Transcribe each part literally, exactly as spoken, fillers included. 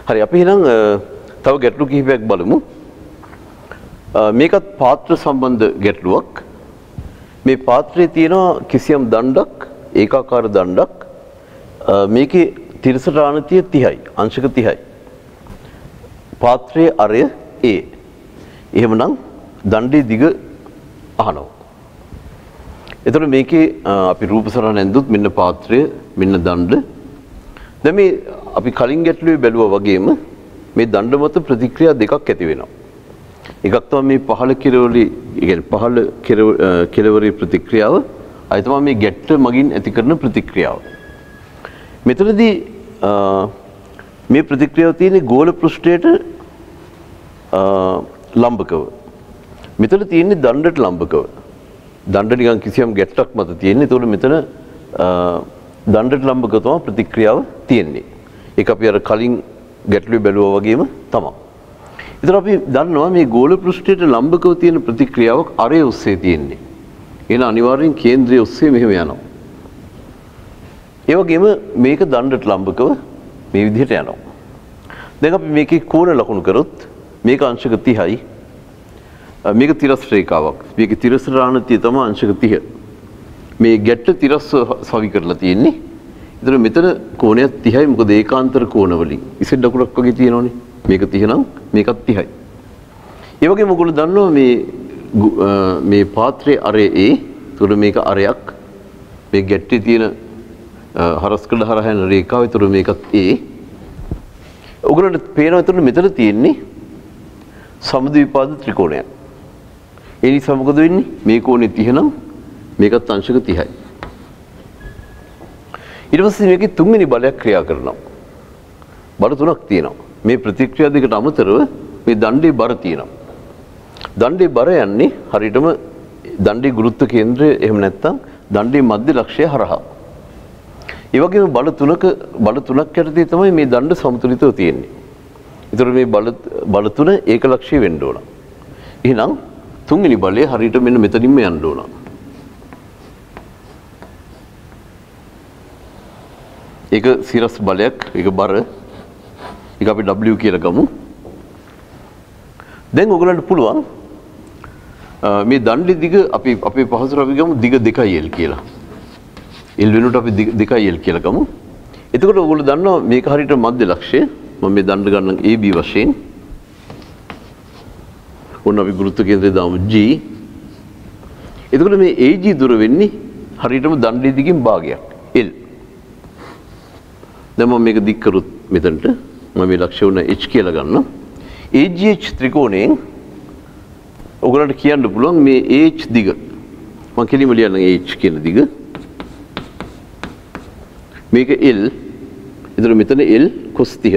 හරි අපි එහෙනම් තව ගැටලු කිහිපයක් බලමු. මේකත් පාත්‍ර සම්බන්ධ ගැටලුවක්. මේ පාත්‍රයේ තියෙන කිසියම් දණ්ඩක් ඒකාකාර දණ්ඩක් මේකේ තිරසටානතිය තිහයි අංශක තිහයි. පාත්‍රයේ අරය A. එහෙමනම් දණ්ඩේ දිග අහනවා. එතකොට මේකේ අපි රූප සරහන ඇඳුත් මෙන්න පාත්‍රය මෙන්න දණ්ඩ. දැන් මේ අපි කලින් ගැටලුවේ බැලුවා වගේම මේ දණ්ඩ මත ප්‍රතික්‍රියා දෙකක් ඇති වෙනවා. එකක් තමයි මේ පහළ කෙළවරේ, ඒ කියන්නේ පහළ කෙළවරේ ප්‍රතික්‍රියාව, අය තමයි මේ ගැට්ට මගින් ඇති කරන ප්‍රතික්‍රියාව. මෙතනදී මේ ප්‍රතික්‍රියාව තියෙන්නේ ගෝල පෘෂ්ඨයට ලම්බකව. මෙතන තියෙන්නේ දණ්ඩට ලම්බකව. දණ්ඩ නිකන් කිසියම් ගැට්ටක් මත තියෙන්නේ. ඒතකොට මෙතන දණ්ඩට ලම්බකව තමයි ප්‍රතික්‍රියාව තියෙන්නේ. ඒක අපි අර කලින් ගැටලුවේ බැලුවා වගේම තමයි. ඒතර අපි දන්නවා මේ ගෝල පෘෂ්ඨයට ලම්බකව තියෙන ප්‍රතික්‍රියාවක් අරය ඔස්සේ තියෙන්නේ. එන අනිවාර්යෙන් කේන්ද්‍රය ඔස්සේ මෙහෙම යනවා. ඒ වගේම මේක දණ්ඩට ලම්බකව මේ විදිහට යනවා. දැන් අපි මේකේ කෝණ ලකුණු කරොත් මේක අංශක තිහයි. මේක තිරස් රේඛාවක්. මේකේ තිරසටානතිය තමයි අංශක තිහ. මේ ගැට්ට තිරස් සවි කරලා තියෙන්නේ. ඒතර මෙතන කෝණයක් තිහයි. මොකද ඒකාන්තර කෝණ වලින් ඉසෙන් දකුණක් වගේ තියෙනවනේ. මේක තිහ නම් මේකත් තිහයි. ඒ වගේම ඔයගොල්ලෝ දන්නවා මේ මේ පාත්‍රයේ අරය A. ඒතර මේක අරයක්. මේ ගැට්ටේ තියෙන හරස්කඩ හරහා යන රේඛාව. ඒතර මේකත් A. ඔයගොල්ලන්ට පේනවා එතන මෙතන තියෙන්නේ සමද්විපාද ත්‍රිකෝණයක්. ඒ නිසා මොකද වෙන්නේ? මේ කෝණේ තිහ නම් මේකත් අංශක තිහයි. ඊට පස්සේ මේකේ තුන්වෙනි බලයක් ක්‍රියා කරනවා. බල තුනක් තියෙනවා. මේ ප්‍රතික්‍රියා දෙකට අමතරව මේ දණ්ඩේ බර තියෙනවා. දණ්ඩේ බර යන්නේ හරියටම දණ්ඩේ ගුරුත්ව කේන්ද්‍රය එහෙම නැත්නම් දණ්ඩේ මධ්‍ය ලක්ෂය හරහා. ඒ වගේම බල තුනක බල තුනක් යටතේ තමයි මේ දණ්ඩ සමතුලිතව තියෙන්නේ. ඒතර මේ බල බල තුන ඒකලක්ෂී වෙන්න ඕන. එහෙනම් තුන්වෙනි බලය හරියට මෙන්න මෙතනින්ම යන්න ඕන. ඒක සිරස් බලයක්, ඒක බර. ඒක අපි W කියලා ගමු. දැන් ඔයගලන්ට පුළුවන් මේ දණ්ඩේ දිග අපි අපේ පහසුර අපි ගමු දිග දෙකයි L කියලා. L වෙනුවට අපි දෙකයි L කියලා ගමු. එතකොට ඔයගොල්ලෝ දන්නවා මේක හරියට මධ්‍ය ලක්ෂය. මම මේ දණ්ඩ ගන්නම් A B වශයෙන්. ඔන්න අපි ගුරුත්ව කේන්ද්‍රය දාමු G. එතකොට මේ A G දුර වෙන්නේ හරියටම දණ්ඩේ දිගින් භාගයක් L. දැන් මම මේක දික් කරුත් මෙතනට මම මේ ලක්ෂ්‍ය උන H කියලා ගන්නවා. A G H ත්‍රිකෝණයෙන් ඔයගොල්ලන්ට කියන්න පුළුවන් මේ A H දිග. මම කෙලින්ම ලියන්නම් A H කියන දිග. මේක L. එතන මෙතන L cos තිහ.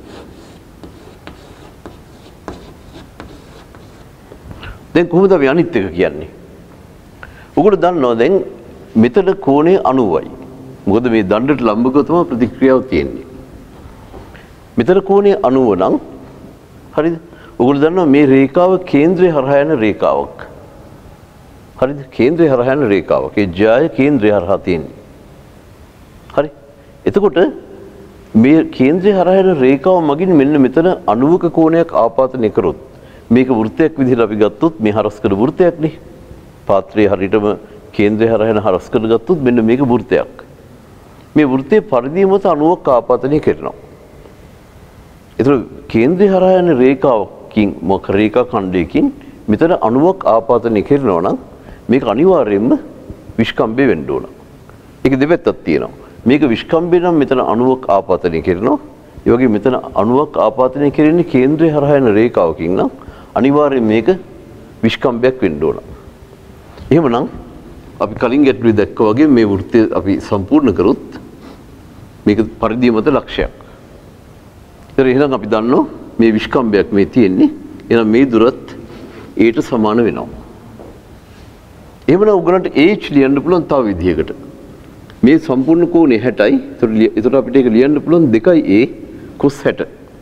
දැන් කොහොමද අපි අනිත් එක කියන්නේ? ඔයගොල්ලෝ දන්නවා දැන් මෙතන කෝණය අනූවයි. මොකද මේ දණ්ඩට ලම්බකව තමයි ප්‍රතික්‍රියාව තියෙන්නේ. මෙතන කෝණය අනූව නම් හරිද? ඔයගොල්ලෝ දන්නවා මේ රේඛාව කේන්ද්‍රය හරහා යන රේඛාවක්. හරිද? කේන්ද්‍රය හරහා යන රේඛාවක්. ඒ ජය කේන්ද්‍රය හරහා තියෙන්නේ. හරි? එතකොට මේ කේන්ද්‍රය හරහා යන රේඛාව මගින් මෙන්න මෙතන අණුවක කෝණයක් ආපාතනය කරොත් මේක වෘත්තයක් විදිහට අපි ගත්තොත් මේ හරස්කඩ වෘත්තයක් නේ. පාත්‍රයේ හරියටම කේන්ද්‍රය හරහා යන හරස්කඩ ගත්තොත් මෙන්න මේක වෘත්තයක්. මේ වෘත්තයේ පරිධිය මත අණුවක් ආපාතනය කරනවා. ඒතර කේන්ද්‍රය හරහා යන රේඛාවකින් මොක රේඛා ඛණ්ඩයකින් මෙතන අණුවක් ආපාතනය කරනවා නම් මේක අනිවාර්යයෙන්ම විස්කම්බය වෙන්න ඕන. ඒක දෙපැත්තක් තියෙනවා. මේක විස්කම්බය නම් මෙතන අණුවක් ආපාතනය කරනවා. ඒ වගේ මෙතන අණුවක් ආපාතනය කරන්නේ කේන්ද්‍රය හරහා යන රේඛාවකින් නම් අනිවාර්යයෙන් මේක විස්කම්බයක් වෙන්න ඕන. එහෙමනම් අපි කලින් ගැටලුවේ දැක්කා වගේ මේ වෘත්තය අපි සම්පූර්ණ කරොත් මේක පරිධිය මත ලක්ෂයක්. ඒතර එහෙනම් අපි දන්නවා මේ විස්කම්බයක් මේ තියෙන්නේ. එහෙනම් මේ දුරත් A ට සමාන වෙනවා. එහෙමනම් උගලන්ට A H ලියන්න පුළුවන් තව විදිහකට. මේ සම්පූර්ණ කෝණය හැටයි. ඒතර ඒතර අපිට ඒක ලියන්න පුළුවන් දෙකයි A cos හැට.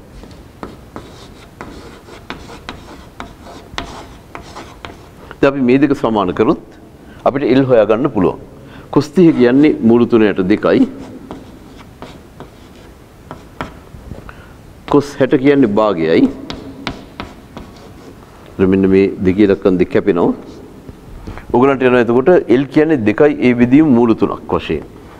දැන් අපි මේ දෙක සමාන කරොත් අපිට L හොයාගන්න පුළුවන්. cos තිහ කියන්නේ මූල තුනට දෙකයි. cos හැට කියන්නේ භාගයයි. මෙන්න මේ දෙකේ ලක්කන් දෙක කැපෙනවා. ඔයගලන්ට එනවා එතකොට L කියන්නේ දෙකයි ඒ විදිහම මූල තුනක් වශයෙන්.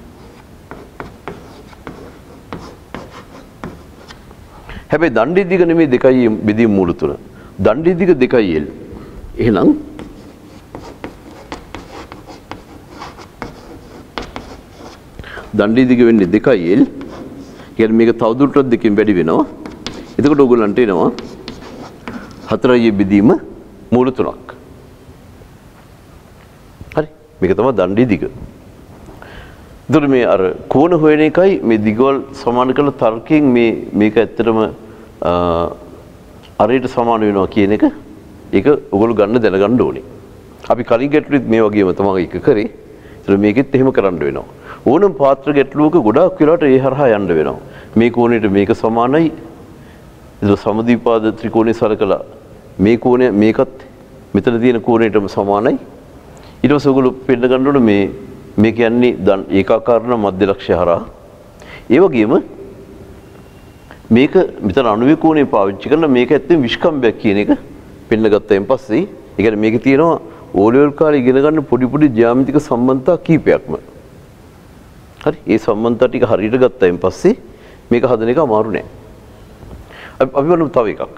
හැබැයි දණ්ඩේ දිග නෙමෙයි දෙකයි බෙදීම මූල තුන. දණ්ඩේ දිග දෙකයි L. එහෙනම් දණ්ඩේ දිග වෙන්නේ දෙකයි L. කියන්නේ මේක තවදුරටත් දෙකෙන් වැඩි වෙනවා. එතකොට ඔයගලන්ට එනවා හතරයි බෙදීම මූල තුනක්. හරි. මේක තමයි දණ්ඩේ දිග. එතකොට මේ අර කෝණ හොයන එකයි මේ දිගවල් සමාන කරන තර්කයෙන් මේ මේක ඇත්තටම අරයට සමාන වෙනවා කියන එක ඒක ඔයගොල්ලෝ ගන්න දැනගන්න ඕනේ. අපි කලින් ගැටලුවෙත් මේ වගේම තමයි එක කරේ. ඒතර මේකෙත් එහෙම කරන්න වෙනවා. ඕනම පාත්‍ර ගැටලුවක ගොඩාක් වෙලාවට ඒ හරහා යන්න වෙනවා. මේ කෝණයට මේක සමානයි. ඒක සමද්විපාද ත්‍රිකෝණේ සලකලා මේ කෝණය මේකත් මෙතන තියෙන කෝණයටම සමානයි. ඊට පස්සේ ඔයගොල්ලෝ පෙන්න ගන්න ඕනේ මේ මේ කියන්නේ දැන් ඒකාකාරන මධ්‍ය ලක්ෂ්‍ය හරහා. ඒ වගේම මේක මෙතන අණුවේ කෝණේ පාවිච්චි කරලා මේක ඇත්තෙන් විස්කම්බයක් කියන එක පෙන්න ගත්තයින් පස්සේ ඒ කියන්නේ මේකේ තියෙනවා ඕ ලෙවල් කාලේ ඉගෙන ගන්න පොඩි පොඩි ජ්‍යාමිතික සම්බන්ධතා කීපයක්ම. හරි. ඒ සම්බන්ධතා ටික හරියට ගත්තයින් පස්සේ මේක හදන එක අමාරු නෑ. අපි බලමු තව එකක්.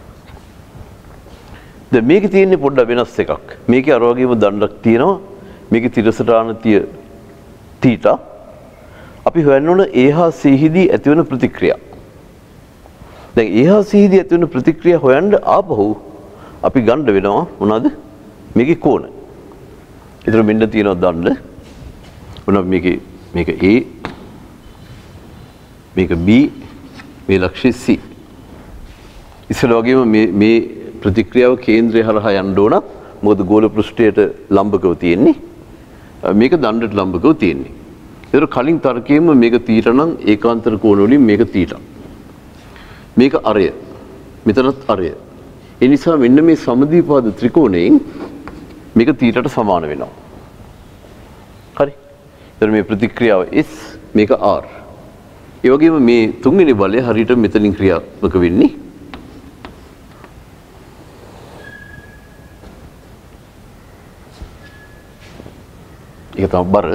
දැන් මේකේ තියෙන්නේ පොඩ්ඩක් වෙනස් එකක්. මේකේ අර වගේම දණ්ඩක් තියෙනවා. මේකේ තිරසටානතිය තීටා. අපි හොයන්න ඕන A හා C හිදී ඇතිවන ප්‍රතික්‍රියා. දැන් A හා C හිදී ඇතිවන ප්‍රතික්‍රියා හොයන්න ආපහු අපි ගන්න වෙනවා මොනවද? මේකේ කෝණ. ඒතර මෙන්න තියෙනවා දණ්ඩ. මොනවද මේකේ මේක A මේක B මේ ලක්ෂ්‍ය C. ඉස්සෙල්ල වගේම මේ මේ ප්‍රතික්‍රියාව කේන්ද්‍රය හරහා යන්න ඕන. මොකද ගෝල පෘෂ්ඨයට ලම්බකව තියෙන්නේ. මේක දණ්ඩට ලම්බකව තියෙන්නේ. ඒතර කලින් තර්කයෙන්ම මේක තීටා නම් ඒකාන්තර කෝණ වලින් මේක තීටා. මේක අරය. මෙතනත් අරය. ඒ නිසා මෙන්න මේ සමද්විපාද ත්‍රිකෝණයෙන් මේක තීටාට සමාන වෙනවා. හරි. ඒතර මේ ප්‍රතික්‍රියාව S මේක R. ඒ වගේම මේ තුන්වෙනි බලය හරියට මෙතනින් ක්‍රියාත්මක වෙන්නේ. ඒක තමයි බර.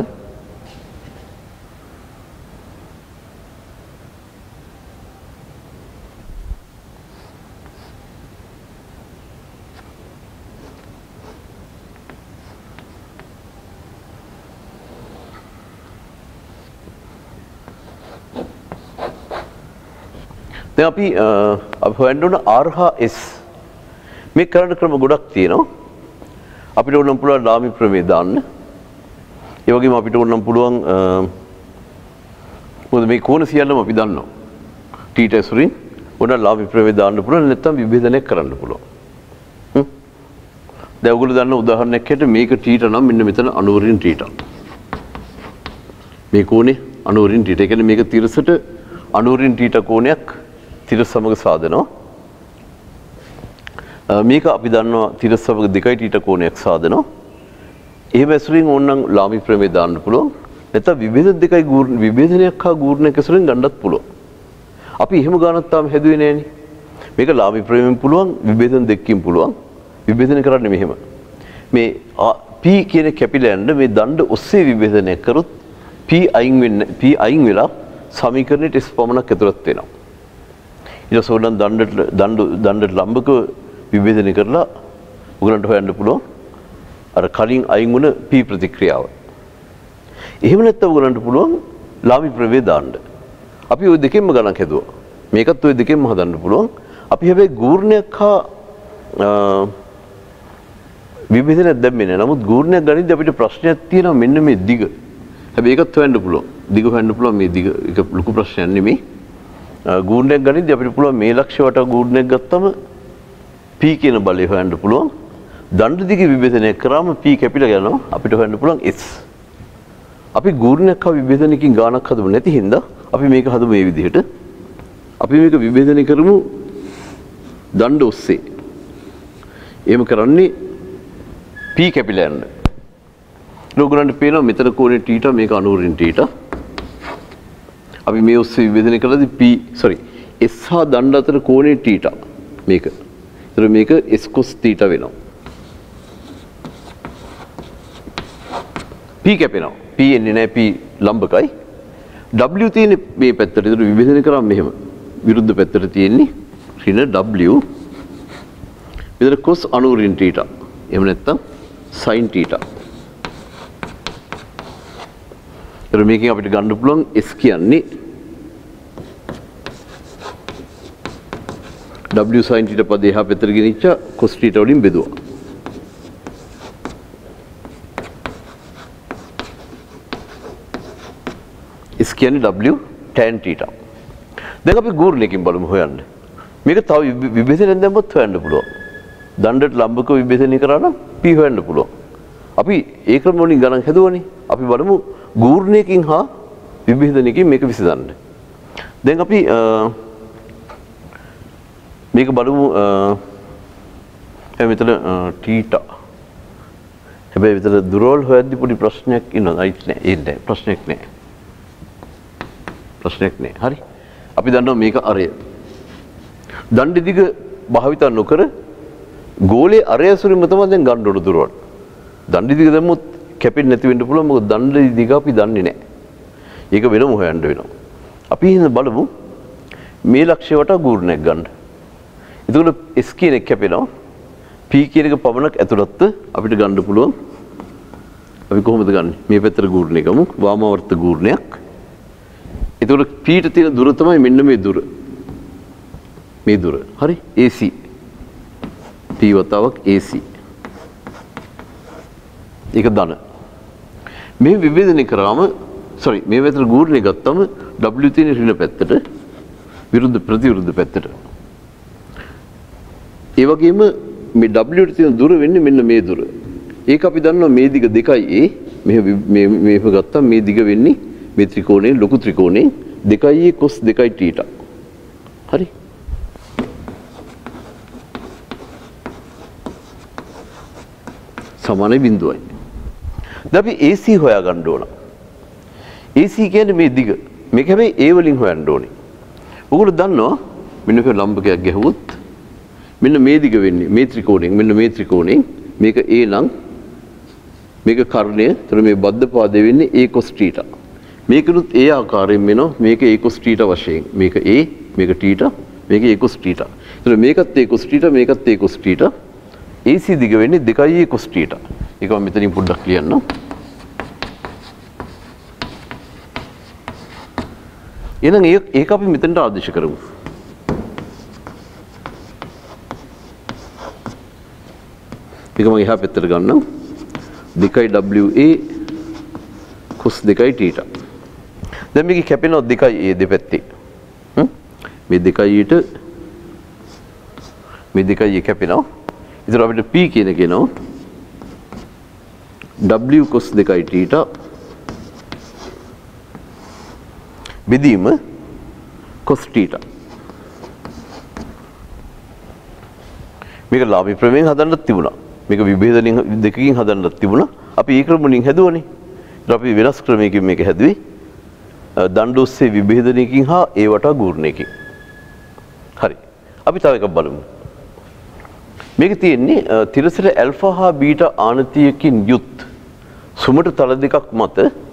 දැන් අපි අපි හොයන්න ඕන R හා S මේ කරන ක්‍රම ගොඩක් තියෙනවා. අපිට ඕනම් පුළුවන් ලාමි ප්‍රමේය දාන්න. ඒ වගේම අපිට ඕනම් පුළුවන් මොකද මේ කෝණ සියල්ලම අපි දන්නවා. θ සුරින් ඕන ලාමි ප්‍රමේය දාන්න පුළුවන් නැත්නම් විභේදනය කරන්න පුළුවන්. හ්ම්. දැන් ඔයගොල්ලෝ දන්න උදාහරණයක් හැටියට මේක θ නම් මෙන්න මෙතන අණුවරින් θ. මේ කෝණේ අණුවරින් θ. ඒ කියන්නේ මේක තිරසට අණුවරින් θ කෝණයක් තිරස සමග සාදනවා. මේක අපි දන්නවා තිරස සමග දෙකයි θ කෝණයක් සාදනවා. එහෙම ඇසුරින් ඕනනම් ලාමි ප්‍රමේය දාන්න පුළුවන්. නැත්නම් විභේද දෙකයි ගූර්ණ විභේදනයක් හා ගූර්ණයක් ඇසුරින් ගන්නත් පුළුවන්. අපි එහෙම ගන්නත් තාම හැදුවේ නෑනේ. මේක ලාමි ප්‍රමේයෙන් පුළුවන් විභේදන දෙකකින් පුළුවන්. විභේදනය කරන්නේ මෙහෙම. මේ P කියන කැපිලෑන්ඩ මේ දණ්ඩ ඔස්සේ විභේදනය කරොත් P අයින් වෙන්න P අයින් වෙලා සමීකරණයට S පමණක් ඇතුළත් වෙනවා. ඊට පස්සේ උඩන් දණ්ඩට දණ්ඩ දණ්ඩට ලම්බක විභේදනය කරලා උගලන්ට හොයන්න පුළුවන් අර කලින් අයින් වුණ P ප්‍රතික්‍රියාව. එහෙම නැත්නම් උගලන්ට පුළුවන් ලාමි ප්‍රමේය දාන්න. අපි ওই දෙකෙන්ම ගණන් හදුවා. මේකත් ওই දෙකෙන්ම හදන්න පුළුවන්. අපි හැබැයි ගූර්ණයක් හා විභේදනයක් දැම්මේ නැහැ. නමුත් ගූර්ණයක් ගනිද්දී අපිට ප්‍රශ්නයක් තියෙනවා මෙන්න මේ දිග. හැබැයි ඒකත් හොයන්න පුළුවන්. දිග හොයන්න පුළුවන් මේ දිග ඒක ලොකු ප්‍රශ්නයක් නෙමෙයි. ගූර්ණයක් ගනිද්දී අපිට පුළුවන් මේ ලක්ෂ්‍ය වට ගූර්ණයක් ගත්තම P කියන බලය හොයන්න පුළුවන්. දණ්ඩ දිග විභේදනය කරාම P කැපිලා යනවා. අපිට හොයන්න පුළුවන් S. අපි ගූර්ණයක් හා විභේදනයකින් ගානක් හදමු නැති හින්දා අපි මේක හදමු මේ විදිහට. අපි මේක විභේදනය කරමු දණ්ඩ ඔස්සේ. එහෙම කරන්නේ P කැපිලා යන්න. ලෝගලන්ට පේනවා මෙතන කෝණේ θ මේක අණුවරින් θ. අපි මේ ඔස්සේ විභේදනය කළාදී P sorry S හා දණ්ඩ අතර කෝණය θ මේක. ඒතර මේක S cos θ වෙනවා. P කැපෙනවා. P එන්නේ නැහැ P ලම්බකයි. W තියෙන්නේ මේ පැත්තට. ඒතර විභජනය කරාම මෙහෙම. විරුද්ධ පැත්තට තියෙන්නේ ඍණ W. මෙතන cos අනූ ඍණ θ. එහෙම නැත්නම් sin θ. ඒතර මේකෙන් අපිට ගන්න පුළුවන් S කියන්නේ W sin θ පදේ එහා පැත්තට ගෙනිච්ච cos θ වලින් බෙදුවා. S කියන්නේ W tan θ. දැන් අපි ගුරුණයකින් බලමු හොයන්න. මේක තව විභජනයෙන් දැම්මොත් හොයන්න පුළුවන්. දණ්ඩට ලම්බක විභජනය කරා නම් P හොයන්න පුළුවන්. අපි ඒ ක්‍රම වලින් ගණන් හදුවනේ. අපි බලමු ගුරුණයකින් හා විභජනයකින් මේක විසඳන්න. දැන් අපි මේක බලමු මෙතන θ. හැබැයි මෙතන දුරවල් හොයද්දි පොඩි ප්‍රශ්නයක් ඉන්නවා. අයිත් නෑ. ඒ නෑ ප්‍රශ්නයක් නෑ. ප්‍රශ්නයක් නෑ. හරි. අපි දන්නවා මේක අරය. දණ්ඩ දිග භාවිත නොකර ගෝලයේ අරය ඇසුරින්ම තමයි දැන් ගන්න ඕන දුරවල්. දණ්ඩ දිග දැම්මොත් කැපෙන්නේ නැති වෙන්න පුළුවන්. මොකද දණ්ඩ දිග අපි දන්නේ නෑ. ඒක වෙනම හොයන්න වෙනවා. අපි එහෙනම් බලමු මේ ලක්ෂ්‍ය වටා ගුරුණයක් ගන්න. එතකොට S කියන එක කැපෙනවා. P කියන එක පමණක් ඇතුළත්ව අපිට ගන්න පුළුවන්. අපි කොහොමද ගන්නෙ? මේ පැත්තට ගුරුණය ගමු. වාමාවර්ත ගුරුණයක්. එතකොට P ට තියෙන දුර තමයි මෙන්න මේ දුර. මේ දුර. හරි? A C. P වතාවක් A C. ඒක ධන. මේ විභජනය කරාම sorry මේ පැත්තට ගුරුණය ගත්තම W තියෙන ඍණ පැත්තට විරුද්ධ ප්‍රතිවිරුද්ධ පැත්තට. ඒ වගේම මේ W ට තියෙන දුර වෙන්නේ මෙන්න මේ දුර. ඒක අපි දන්නවා මේ දිග දෙකයි A. මේ මේ මේක ගත්තම මේ දිග වෙන්නේ මේ ත්‍රිකෝණයේ ලොකු ත්‍රිකෝණයේ දෙකයි A cos දෙකයි θ. හරි? සමාන බිඳුවයි. දැන් අපි A C හොයා ගන්න ඕන. A C කියන්නේ මේ දිග. මේක හැබැයි A වලින් හොයන්න ඕනේ. ඔයගොල්ලෝ දන්නවා මෙන්න මේ ලම්බකයක් ගැහුවොත් මෙන්න මේ දිග වෙන්නේ මේ ත්‍රිකෝණයෙන් මෙන්න මේ ත්‍රිකෝණයෙන් මේක A නම් මේක කර්ණය. එතන මේ බද්ධ පාදය වෙන්නේ A cos θ. මේකනුත් ඒ ආකාරයෙන් වෙනවා. මේක A cos θ වශයෙන්. මේක A, මේක θ, මේක A cos θ. එතන මේකත් A cos θ, මේකත් A cos θ. A C දිග වෙන්නේ දෙකයි A cos θ. ඒක මම මෙතනින් පොඩ්ඩක් ලියන්නම්. එහෙනම් ඒක අපි මෙතනට ආදේශ කරමු. ඒක මම එහා පැත්තට ගන්නම්. දෙකයි W A cos දෙකයි θ. දැන් මේක කැපෙනවා දෙකයි A දෙපැත්තේ. හ්ම් මේ දෙකයි ඊට මේ දෙකයි A කැපෙනවා. ඉතින් අපිට P කියන එක එනවා W cos දෙකයි θ බෙදීම cos θ. මේක ලාභී ප්‍රමේයෙන් හදන්නත් තිබුණා. මේක විභේදණයෙන් දෙකකින් හදන්නත් තිබුණා. අපි ඒ ක්‍රම වලින් හැදුවනේ. ඊට අපි වෙනස් ක්‍රමයකින් මේක හැදුවේ. දණ්ඩ ඔස්සේ විභේදනයකින් හා ඒ වටා ගුරුණයකින්. හරි. අපි තව එකක් බලමු. මේක තියෙන්නේ තිරසට ඇල්ෆා හා බීටා ආනතියකින් යුත් සුමට තල දෙකක් මත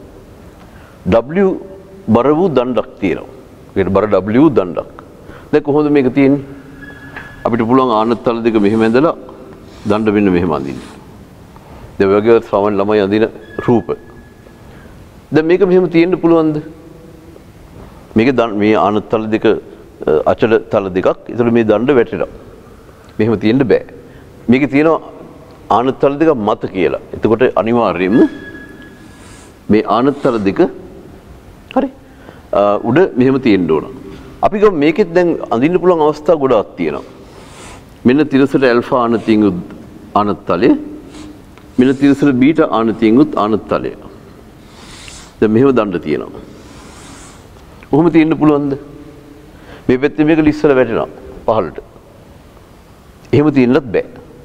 W බර වූ දණ්ඩක් තියෙනවා. ඒකට බර W දණ්ඩක්. දැන් කොහොමද මේක තියෙන්නේ? අපිට පුළුවන් ආනත තල දෙක මෙහෙම ඇඳලා දණ්ඩ මෙන්න මෙහෙම අඳින්න. දැන් ඔය වගේ සාමාන්‍ය ළමයි අඳින රූප. දැන් මේක මෙහෙම තියෙන්න පුළුවන්ද? මේක මේ ආනත තල දෙක අචල තල දෙකක්. ඒතර මේ දණ්ඩ වැටෙනවා. මෙහෙම තියෙන්න බෑ. මේකේ තියෙනවා ආනත තල දෙක මත කියලා. එතකොට අනිවාර්යයෙන්ම මේ ආනත තල දෙක හරි උඩ මෙහෙම තියෙන්න ඕන. අපි ගමු මේකෙත් දැන් අඳින්න පුළුවන් අවස්ථා ගොඩාක් තියෙනවා. මෙන්න තිරසට ඇල්ෆා ආනතියෙන් උත් ආනත තලය. මෙන්න තිරසට බීටා ආනතියෙන් උත් ආනත තලය. දැන් මෙහෙම දණ්ඩ තියෙනවා. කොහොම තියෙන්න පුළුවන්ද? මේ පැත්තේ මේක ලිස්සල වැටෙනවා පහළට. එහෙම තියෙන්නත් බෑ.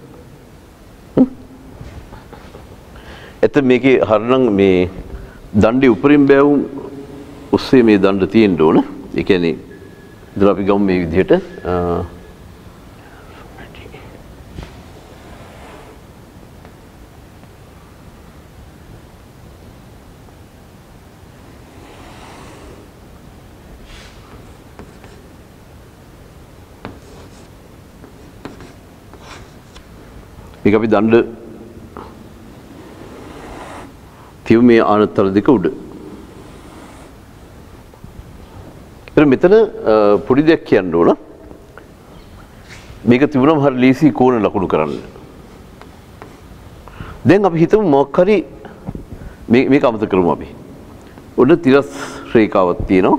එතන මේකේ හරනම් මේ දණ්ඩේ උඩරින් බෑවුම් ඔස්සේ මේ දණ්ඩ තියෙන්න ඕන. ඒ කියන්නේ ඉතින් අපි ගමු මේ විදිහට මේක අපි දණ්ඩ තියු මේ ආනත්තල දෙක උඩ. ඒතර මෙතන පොඩි දෙයක් කියන්න ඕන. මේක තිබුණම හරිය ලීසි කෝණ ලකුණු කරන්න. දැන් අපි හිතමු මොකක් හරි මේ මේක අමතක කරමු අපි. උඩ තිරස් රේඛාවක් තියෙනවා.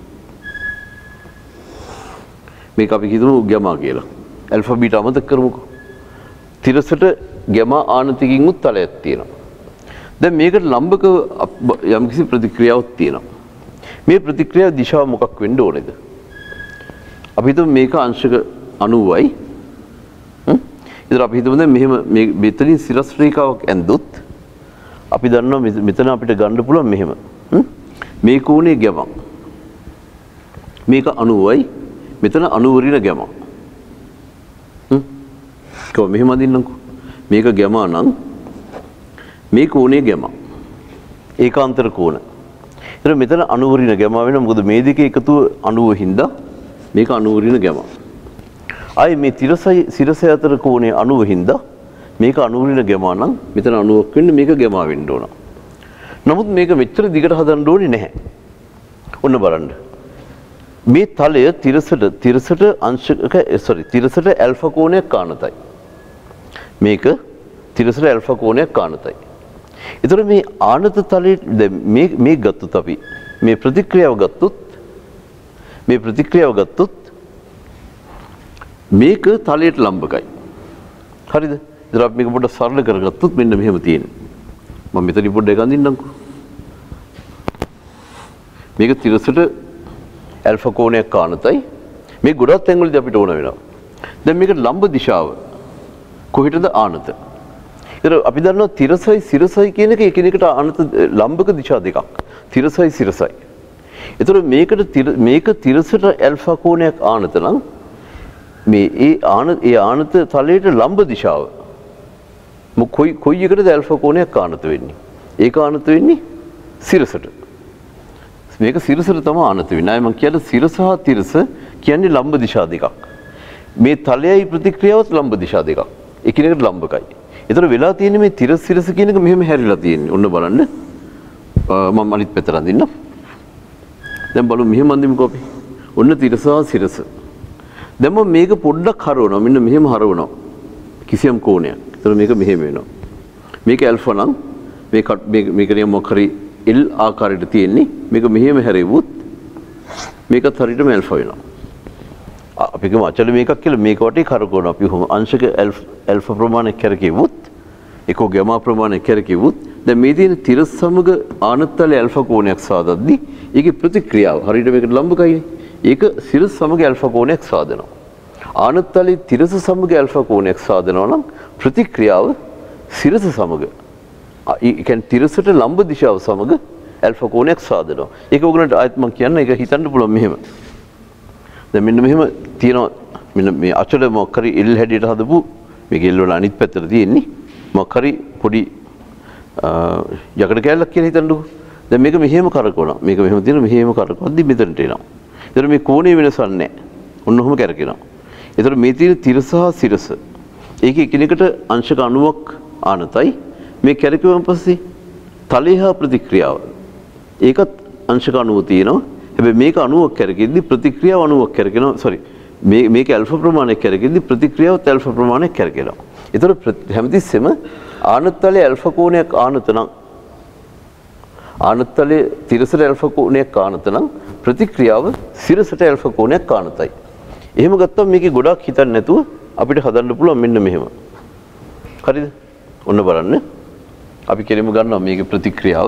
මේක අපි හිතමු ගැමා කියලා. ඇල්ෆා බීටා අමතක කරමුකෝ. තිරසට ගැමා ආනතිකින් උත් තලයක් තියෙනවා. දැන් මේකට ලම්බක යම්කිසි ප්‍රතික්‍රියාවක් තියෙනවා. මේ ප්‍රතික්‍රියාව දිශාව මොකක් වෙන්න ඕනේද? අපි හිතමු මේක අංශක අනූවයි. හ්ම්. ඉතින් අපි හිතමු දැන් මෙහෙම මේ මෙතනින් සිරස් රේඛාවක් ඇඳුත් අපි දන්නවා මෙතන අපිට ගන්න පුළුවන් මෙහෙම. හ්ම්. මේ කෝණේ ගැමා. මේක අනූවයි. මෙතන අනූවරින ගැමා. හ්ම්. කො මෙහෙම අදින්නම්කෝ. මේක ගැමා නම් මේ කෝණේ ගැමා. ඒකාන්තර කෝණ. ඒතර මෙතන අනුවරින ගැමා වෙනවා. මොකද මේ දෙකේ එකතුව අණුව හින්දා මේක අනුවරින ගැමා. ආයේ මේ තිරසයි සිරසය අතර කෝණේ අණුව හින්දා මේක අනුවරින ගැමා නම් මෙතන අණුවක් වෙන්න මේක ගැමා වෙන්න ඕන. නමුත් මේක මෙච්චර දිගට හදන්න ඕනේ නැහැ. ඔන්න බලන්න. මේ තලය තිරසට තිරසට අංශක sorry තිරසට ඇල්ෆා කෝණයක් ආනතයි. මේක තිරසට ඇල්ෆා කෝණයක් ආනතයි. ඒතර මේ ආනත තලයේ මේ මේ ගත්තොත් අපි මේ ප්‍රතික්‍රියාව ගත්තොත් මේ ප්‍රතික්‍රියාව ගත්තොත් මේක තලයට ලම්බකයි. හරිද? ඒතර අපි මේක පොඩ්ඩක් සරල කරගත්තොත් මෙන්න මෙහෙම තියෙනවා. මම මෙතන පොඩ්ඩක් අඳින්නම්කෝ. මේක තිරසට ඇල්ෆා කෝණයක් ආනතයි. මේ ගොඩක් තැන්වලදී අපිට ඕන වෙනවා. දැන් මේක ලම්බ දිශාව කොහෙටද ආනත? ඒතර අපි දන්නවා තිරසයි සිරසයි කියන එක එකිනෙකට අනත ලම්බක දිශා දෙකක්. තිරසයි සිරසයි. ඒතර මේකට මේක තිරසට ඇල්ෆා කෝණයක් ආනත නම් මේ ඒ ආන ඒ ආනත තලයට ලම්බ දිශාව මො කොයි කොයි එකටද ඇල්ෆා කෝණයක් ආනත වෙන්නේ? ඒක ආනත වෙන්නේ සිරසට. මේක සිරසට තමයි ආනත වෙන්නේ. අය මම කියන්නේ සිරස හා තිරස කියන්නේ ලම්බ දිශා දෙකක්. මේ තලයයි ප්‍රතික්‍රියාවත් ලම්බ දිශා දෙකක්. එකිනෙකට ලම්බකයි. ඒතර වෙලා තියෙන්නේ මේ තිරස් සිරස කියන එක මෙහෙම හැරිලා තියෙන්නේ. ඔන්න බලන්න. මම අනිත් පැත්තට අඳින්නම්. දැන් බලමු මෙහෙම අඳිමුකෝ අපි. ඔන්න තිරස හා සිරස. දැන් මම මේක පොඩ්ඩක් හරවනවා. මෙන්න මෙහෙම හරවනවා. කිසියම් කෝණයක්. ඒතර මේක මෙහෙම වෙනවා. මේක ඇල්ෆා නම් මේ මේක මේක නියම මොකක් හරි L ආකාරයට තියෙන්නේ. මේක මෙහෙම හැරෙවුවොත් මේකත් හරියටම ඇල්ෆා වෙනවා. අපි කියමු අචල මේකක් කියලා මේක වටේ කරකවනවා. අපි කොහොම අංශක ඇල්ෆා ප්‍රමාණයක් කරකෙවුවොත් ඒකෝ ගැමා ප්‍රමාණයක් කරකෙවුවොත් දැන් මේ තියෙන තිරස් සමග ආනත්තල ඇල්ෆා කෝණයක් සාදද්දී ඒකේ ප්‍රතික්‍රියාව හරියට මේකට ලම්බකයිනේ. ඒක සිරස් සමග ඇල්ෆා කෝණයක් සාදනවා. ආනත්තලේ තිරස සමග ඇල්ෆා කෝණයක් සාදනවා නම් ප්‍රතික්‍රියාව සිරස සමග ඒ කියන්නේ තිරසට ලම්බ දිශාව සමග ඇල්ෆා කෝණයක් සාදනවා. ඒක ඔයගලන්ට ආයෙත් මම කියන්න ඒක හිතන්න පුළුවන් මෙහෙම. දැන් මෙන්න මෙහෙම තියෙනවා මෙන්න මේ අචල මොකක් හරි L හැඩයට හදපු මේක L වල අනිත් පැත්තට තියෙන්නේ මොකක් හරි පොඩි යකඩ කෑල්ලක් කියලා හිතන්නකෝ. දැන් මේක මෙහෙම කරකවනවා. මේක මෙහෙම තියෙන මෙහෙම කරකවද්දි මෙතනට එනවා. ඒතර මේ කෝණේ වෙනසක් නැහැ. ඔන්න ඔහොම කරකිනවා. ඒතර මේ තියෙන තිරස හා සිරස ඒක එකිනෙකට අංශක අණුවක් ආනතයි. මේ කැරකුවන් පස්සේ තලයේ ප්‍රතික්‍රියාව ඒකත් අංශක අණුව තියෙනවා. හැබැයි මේක අණුවක් කරගෙද්දි ප්‍රතික්‍රියාව අණුවක් කරගෙනවා. sorry මේ මේක ඇල්ෆා ප්‍රමාණයක් කරගෙද්දි ප්‍රතික්‍රියාවත් ඇල්ෆා ප්‍රමාණයක් කරගෙනවා. ඒතර හැමතිස්සෙම ආනත්තලයේ ඇල්ෆා කෝණයක් ආනත නම් ආනත්තලයේ තිරසට ඇල්ෆා කෝණයක් ආනත නම් ප්‍රතික්‍රියාව සිරසට ඇල්ෆා කෝණයක් ආනතයි. එහෙම ගත්තම මේකේ ගොඩක් හිතන්න නැතුව අපිට හදන්න පුළුවන් මෙන්න මෙහෙම. හරිද? ඔන්න බලන්න. අපි කෙලින්ම ගන්නවා මේකේ ප්‍රතික්‍රියාව.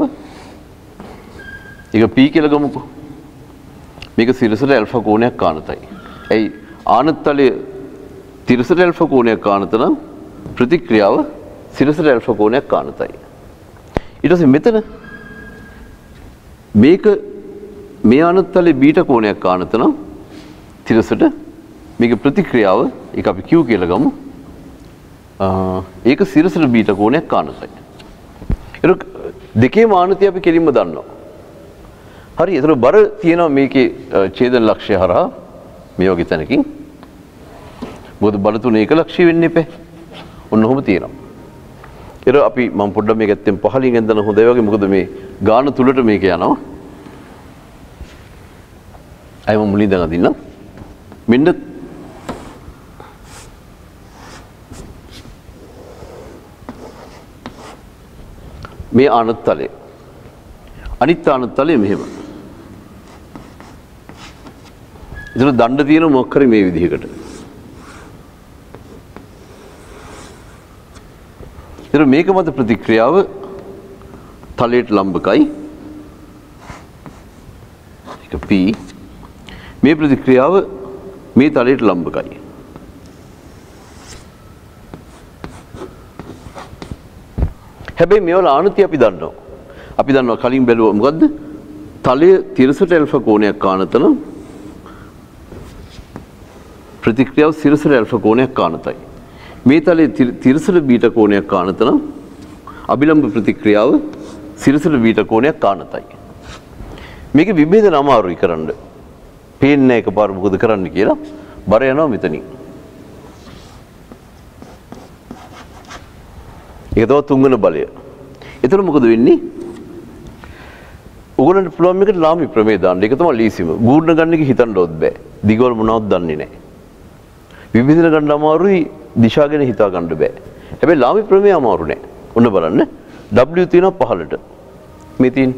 ඒක P කියලා ගමුකෝ. මේක සිරසට ඇල්ෆා කෝණයක් ආනතයි. ඇයි ආනත්තලයේ තිරසට ඇල්ෆා කෝණයක් ආනත නම් ප්‍රතික්‍රියාව සිරසට ඇල්ෆා කෝණයක් ආනතයි. ඊට පස්සේ මෙතන මේක මේ ආනත්තලයේ බීටා කෝණයක් ආනත නම් තිරසට මේක ප්‍රතික්‍රියාව ඒක අපි Q කියලා ගමු. ඒක සිරසට බීටා කෝණයක් කාණතයි. ඒක දෙකේම ආනතිය අපි කෙලින්ම දන්නවා. හරි. ඒතර බර තියෙනවා මේකේ ඡේදන ලක්ෂ්‍ය හරහා මේ වගේ තැනකින්. මොකද බර තුන එක ලක්ෂ්‍ය වෙන්න එපේ. ඔන්න ඔහොම තියෙනවා. ඒක අපි මම පොඩ්ඩක් මේක ඇත්තෙන් පහලින් එන්දන හොඳයි වගේ මොකද මේ ගාන තුලට මේක යනවා. අය මම මුලින් දැන් අදින්නම්. මෙන්න මේ ආනත්තලේ අනිත් ආනත්තලේ මෙහෙම. ඒතර දණ්ඩ තියෙන මොකක් හරි මේ විදිහකට. ඒතර මේක මත ප්‍රතික්‍රියාව තලයට ලම්බකයි. ඒක P. මේ ප්‍රතික්‍රියාව මේ තලයට ලම්බකයි. හැබැයි මේවල ආනතිය අපි දන්නවා. අපි දන්නවා කලින් බැලුවා මොකද්ද? තලයේ තිරසට ඇල්ෆා කෝණයක් කාණතන ප්‍රතික්‍රියාව සිරසට ඇල්ෆා කෝණයක් කාණතයි. මේ තලයේ තිරසට බීටා කෝණයක් කාණතන අභිලම්බ ප්‍රතික්‍රියාව සිරසට බීටා කෝණයක් කාණතයි. මේක විභේදන අමාරුයි කරන්න. පේන්නේ එකපාර මොකද කරන්න කියලා බර යනවා මෙතනින්. ඒක තමයි තුන්වෙනි බලය. ඒතර මොකද වෙන්නේ? ඔයගොල්ලන්ට පුළුවන් මේකට ලාමි ප්‍රමේය දාන්න. ඒක තමයි ලීසිම. ගූර්ණ ගන්න එක හිතන්නවත් බෑ. දිගවල මොනවද දන්නේ නැහැ. විභේදන ගන්න අමාරුයි, දිශා ගැන හිතා ගන්න බෑ. හැබැයි ලාමි ප්‍රමේය අමාරු නෑ. ඔන්න බලන්න. W තියෙනවා පහළට. මේ තියෙන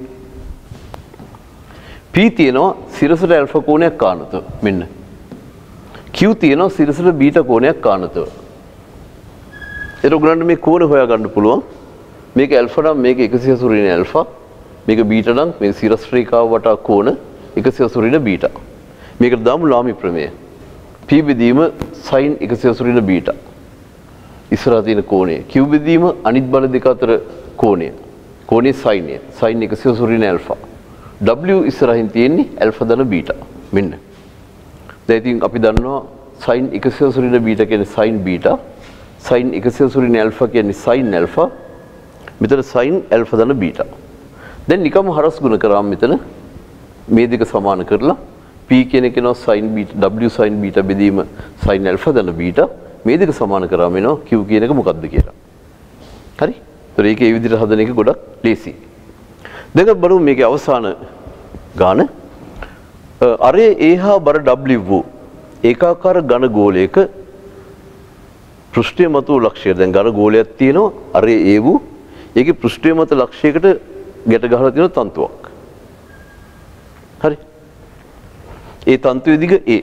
P තියෙනවා සිරසට ඇල්ෆා කෝණයක් කාණතව. මෙන්න. Q තියෙනවා සිරසට බීටා කෝණයක් කාණතව. ඒක උගලන්ට මේ කෝණ හොයා ගන්න පුළුවන්. මේක ඇල්ෆා නම් මේක එකසිය අසූ ඍණ ඇල්ෆා. මේක බීටා නම් මේ සිරස් රේඛාව වටා කෝණ එකසිය අසූ ඍණ බීටා. මේකට දාමු ලාමි ප්‍රමේය. P බෙදීම sin එකසිය අසූ ඍණ බීටා. ඉස්සරහා තියෙන කෝණය. Q බෙදීම අනිත් බල දෙක අතර කෝණය. කෝණේ sin ය. sin එකසිය අසූ ඍණ ඇල්ෆා. W ඉස්සරහින් තියෙන්නේ ඇල්ෆා ධන බීටා. මෙන්න. දැන් ඉතින් අපි දන්නවා sin එකසිය අසූ ඍණ බීටා කියන්නේ sin බීටා. sin එකසිය අසූ ඍණ ඇල්ෆා කියන්නේ sin ඇල්ෆා. මෙතන sin ඇල්ෆා ධන බීටා. දැන් නිකම්ම හරස් ගුණ කරාම මෙතන මේ දෙක සමාන කරලා P කියන එක එනවා sin beta W sin beta බෙදීම sin ඇල්ෆා ධන බීටා. මේ දෙක සමාන කරාම එනවා Q කියන එක මොකක්ද කියලා. හරි? ඒතර ඒක ඒ විදිහට හදන එක ගොඩක් ලේසියි. දැන් බලමු මේකේ අවසාන ගාන. අරේ A හා බර W වූ ඒකාකාර ඝන ගෝලයක පෘෂ්ඨය මත වූ ලක්ෂය. දැන් ඝන ගෝලයක් තියෙනවා. අරේ A වූ ඒකේ පෘෂ්ඨය මත ලක්ෂයකට ගැට ගහලා තියෙන තන්තුවක්. හරි. ඒ තන්තුවේ දිග A.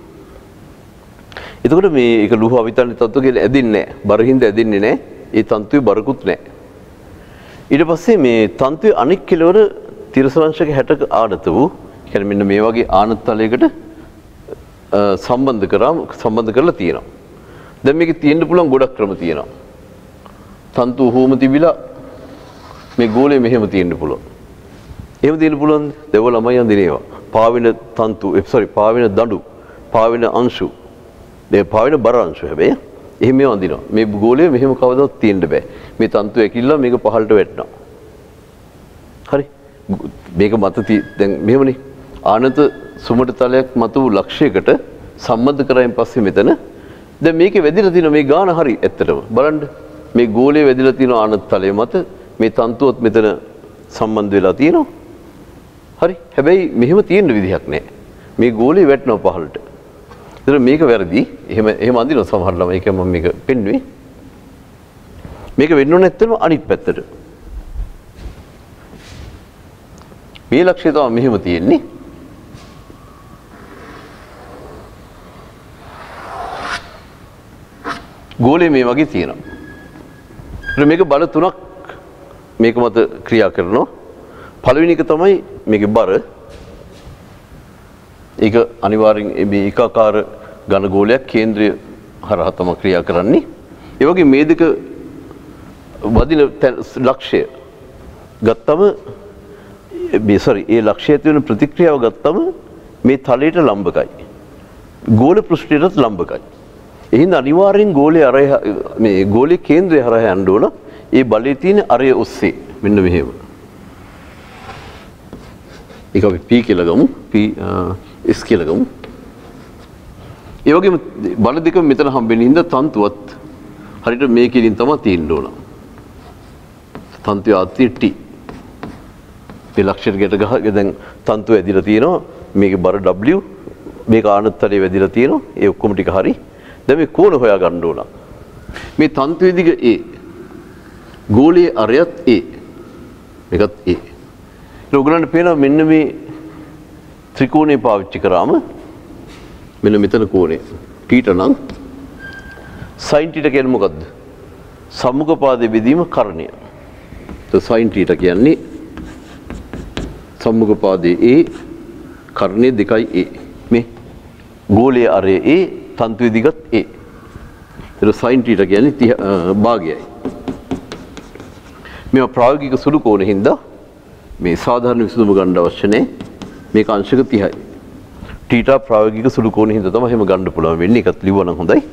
එතකොට මේ ඒක ලුහ අවිතන්නේ තත්ත්ව කියලා ඇදින්නේ නැහැ. බරින්ද ඇදින්නේ නැහැ. ඒ තන්තුවේ බරකුත් නැහැ. ඊට පස්සේ මේ තන්තුවේ අනෙක් කෙලවර තිරසංශක හැටක ආනත වූ කියන්නේ මෙන්න මේ වගේ ආනත තලයකට සම්බන්ධ කරාම සම්බන්ධ කරලා තියෙනවා. දැන් මේකේ තියෙන්න පුළුවන් ගොඩක් ක්‍රම තියෙනවා. තන්තු උහුම තිබිලා මේ ගෝලය මෙහෙම තියෙන්න පුළුවන්. එහෙම තියෙන්න පුළුවන් දෙව ළමයි අඳිනේවා. පාවින තන්තු sorry පාවින දඬු පාවින අංශු මේ පාවින බර අංශු හැබැයි එහෙම මේව අඳිනවා. මේ ගෝලය මෙහෙම කවදාවත් තියෙන්න බෑ. මේ තන්තු ඇකිල්ල මේක පහළට වැටෙනවා. හරි. මේක මත දැන් මෙහෙමනේ. ආනත සුමට තලයක් මත වූ ලක්ෂයකට සම්බන්ධ කරායින් පස්සේ මෙතන දැන් මේකේ වැදිලා තියෙන මේ ගාන හරි ඇත්තටම බලන්න. මේ ගෝලයේ වැදිලා තියෙන ආනත තලය මත මේ තන්තුවත් මෙතන සම්බන්ධ වෙලා තියෙනවා. හරි. හැබැයි මෙහෙම තියෙන්න විදිහක් නැහැ. මේ ගෝලේ වැටෙනවා පහළට. ඒතර මේක වැරදි. එහෙම එහෙම අඳිනවා සමහර ළමයි. ඒක මම මේක පෙන්නුවේ. මේක වෙන්න ඕනේ නැත්තම අනිත් පැත්තට. මේ ලක්ෂය තමයි මෙහෙම තියෙන්නේ. ගෝලේ මේ වගේ තියෙනවා. ඒතර මේක බල තුනක් මේක මත ක්‍රියා කරනවා. පළවෙනි එක තමයි මේකේ බර. ඒක අනිවාර්යෙන් මේ ඒකාකාර ඝන ගෝලයක් කේන්ද්‍රය හරහා තමයි ක්‍රියා කරන්නේ. ඒ වගේ මේ දෙක වදින ලක්ෂය ගත්තම මේ sorry ඒ ලක්ෂය ඇති වෙන ප්‍රතික්‍රියාව ගත්තම මේ තලයට ලම්බකයි. ගෝල පෘෂ්ඨයටත් ලම්බකයි. එහෙනම් අනිවාර්යෙන් ගෝලයේ අරය මේ ගෝලයේ කේන්ද්‍රය හරහා යන්න ඕන. ඒ බලයේ තියෙන අරය ඔස්සේ මෙන්න මෙහෙම. ඒක අපි P කියලා ගමු. P S කියලා ගමු. ඒ වගේම බල දෙක මෙතන හම්බෙන්නේ හින්දා තන්තුවත් හරියට මේ කෙලින් තමයි තියෙන්න ඕන. තන්තුවේ ආත්‍ය T. මේ ලක්ෂණයට ගහ දැන් තන්තුව ඇදිලා තියෙනවා. මේකේ බර W මේක ආනත්තලයේ වැදිලා තියෙනවා. ඒ ඔක්කොම ටික හරි. දැන් මේ කෝණ හොයා ගන්න ඕන. මේ තන්තුවේ දිග A. ගෝලයේ අරයත් A. මේකත් A. ඒක උගලන්ට පේනවා මෙන්න මේ ත්‍රිකෝණය පාවිච්චි කරාම මෙන්න මෙතන කෝණය θ නම් sin θ කියන්නේ මොකද්ද? සම්මුඛ පාදයේ බෙදීම කරණය. તો sin θ කියන්නේ සම්මුඛ පාදයේ A කරණය දෙකයි A. මේ ගෝලයේ අරය A තන්තුවේ දිගත් A. ඒක sin θ කියන්නේ භාගයයි. මේවා ප්‍රායෝගික සුළු කෝණ හින්දා මේ සාධාරණ විසඳුම ගන්න අවශ්‍ය නැහැ. මේක අංශක තිහයි. θ ප්‍රායෝගික සුළු කෝණ හින්දා තමයි එහෙම ගන්න පුළුවන් වෙන්නේ. ඒකත් ලිව්වා නම් හොඳයි.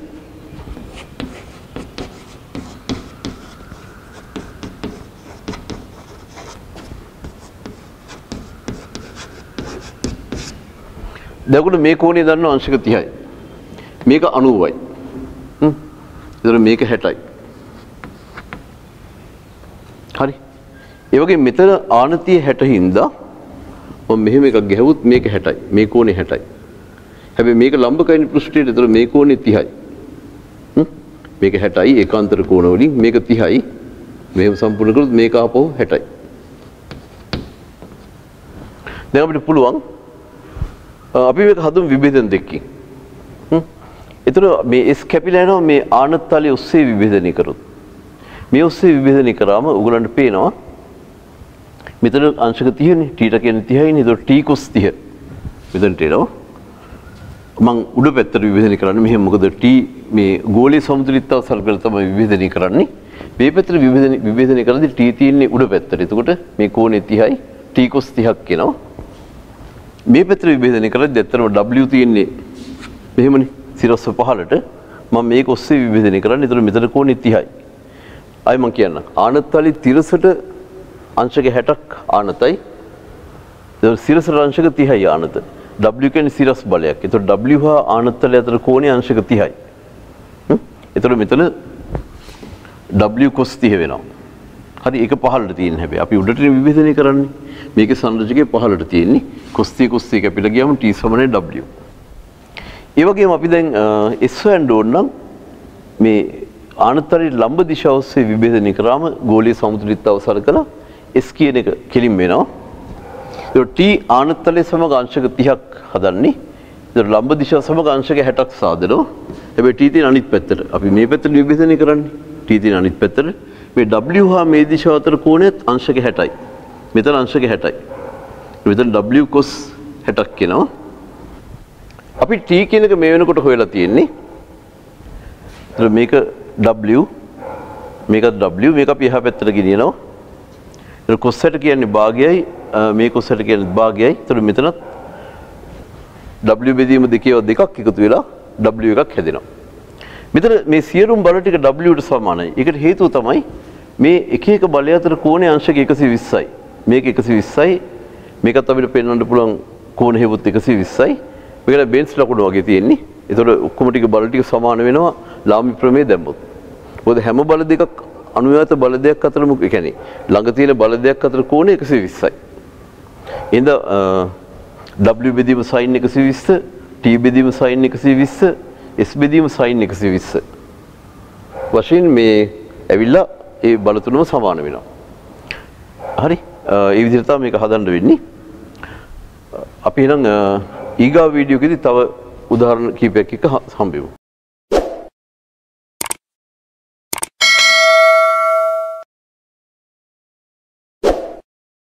දැන් මේ කෝණය දන්නවා අංශක තිහයි. මේක අනූවයි. හ්ම්. ඒතර මේක හැටයි. හරි. ඒ වගේ මෙතන ආනතිය හැට හින්දා මම මෙහෙම එකක් ගැහුවොත් මේක හැටයි. මේ කෝණේ හැටයි. හැබැයි මේක ලම්බකයින පෘෂ්ඨයට ඒතර මේ කෝණේ තිහයි. හ්ම්. මේක හැටයි ඒකාන්තර කෝණ වලින් මේක තිහයි. මෙහෙම සම්පූර්ණ කරොත් මේක ආපහු හැටයි. දැන් අපිට පුළුවන් අපි මේක හදුමු විභේදන දෙකකින්. හ්ම්. ඒතර මේ S කැපිලා යනවා මේ ආනත්තලයේ ඔස්සේ විභේදනය කරොත්. මේ ඔස්සේ විභේදනය කරාම උගලන්ට පේනවා මෙතන අංශක තිහනේ θ කියන්නේ තිහයිනේ. ඒතකොට T cos තිහ මෙතනට එනවා. මම උඩ පැත්තට විභේදනය කරන්නේ මෙහෙම. මොකද T මේ ගෝලීය සමතුලිතතාව සලකලා තමයි විභේදනය කරන්නේ. මේ පැත්තට විභේදනය විභේදනය කරද්දී T තියෙන්නේ උඩ පැත්තට. එතකොට මේ කෝණේ තිහයි T cos තිහක් එනවා. මේ පැත්තට විභේදනය කරද්දී ඇත්තටම W තියෙන්නේ මෙහෙමනේ සිරස්ව පහළට. මම මේක ඔස්සේ විභේදනය කරන්නේ. එතකොට මෙතන කෝණේ තිහයි. අය මම කියන්න ආනත්තලි තිරසට අංශක හැටක් ආනතයි. ඒක සිරසට අංශක තිහයි ආනත. W කියන්නේ සිරස් බලයක්. ඒතකොට W හා ආනත්තලය අතර කෝණය අංශක තිහයි. හ්ම්. ඒතකොට මෙතන W cos තිහ වෙනවා. හරි ඒක පහළට තියෙන හැබැයි අපි උඩට විභේදනය කරන්නේ. මේකේ සංරචකයේ පහළට තියෙන්නේ cos තිහ cos තිහ කැපිලා ගියාම T සමානයි W. ඒ වගේම අපි දැන් S හොයන්න ඕන නම් මේ ආනත්තලයේ ලම්බ දිශාව ඔස්සේ විභේදනය කරාම ගෝලීය සමතුලිතතාව සලකලා S කියන එක කෙලින් වෙනවා. ඒක T ආනත්තලයේ සමග අංශක තිහක් හදන්නේ. ඒක ලම්බ දිශාව සමග අංශක හැටක් සාදනවා. හැබැයි T තියෙන අනිත් පැත්තට අපි මේ පැත්තට විභේදනය කරන්නේ. T තියෙන අනිත් පැත්තට මේ W හා මේ දිශාව අතර කෝණයත් අංශක හැටයි. මෙතන අංශක හැටයි. මෙතන W cos හැටක් කියනවා. අපි T කියන එක මේ වෙනකොට හොයලා තියෙන්නේ. ඒක මේක W මේකත් W මේක අපි එහා පැත්තට ගෙනියනවා. ඒක cos හැට කියන්නේ භාගයයි මේ cos හැට කියන්නේ භාගයයි. ඒතර මෙතනත් W බෙදීම දෙකේව දෙකක් එකතු වෙලා W එකක් හැදෙනවා. මෙතන මේ සියලුම බල ටික W ට සමානයි. ඒකට හේතුව තමයි මේ එක එක බලය අතර කෝණයේ අංශක එකසිය විස්සයි. මේක එකසිය විස්සයි. මේකත් අපිට පෙන්වන්න පුළුවන් කෝණ හේවොත් එකසිය විස්සයි. මේකට බෙන්ස් ලකුණු වගේ තියෙන්නේ. ඒතර ඔක්කොම ටික බල ටික සමාන වෙනවා ලාමි ප්‍රමේය දැම්මොත්. මොකද හැම බල දෙකක් අනුයාත බල දෙකක් අතරම ඒ කියන්නේ ළඟ තියෙන බල දෙකක් අතර කෝණය එකසිය විස්සයි. එහෙනම් W බෙදීම sin එකසිය විස්ස, T බෙදීම sin එකසිය විස්ස, S බෙදීම sin එකසිය විස්ස. වශයෙන් මේ ඇවිල්ලා ඒ බල තුනම සමාන වෙනවා. හරි. ඒ විදිහට තමයි මේක හදන්න වෙන්නේ. අපි එහෙනම් ඊගා වීඩියෝ එකේදී තව උදාහරණ කීපයක් එක්ක හම්බෙමු.